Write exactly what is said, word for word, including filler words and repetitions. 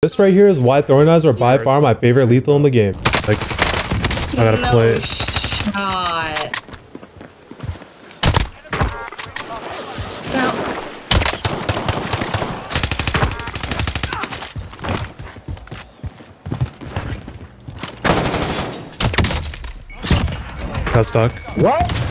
This right here is why throwing knives are by far my favorite lethal in the game. Like, I gotta no play it. Shot. It's out. Got stuck. What?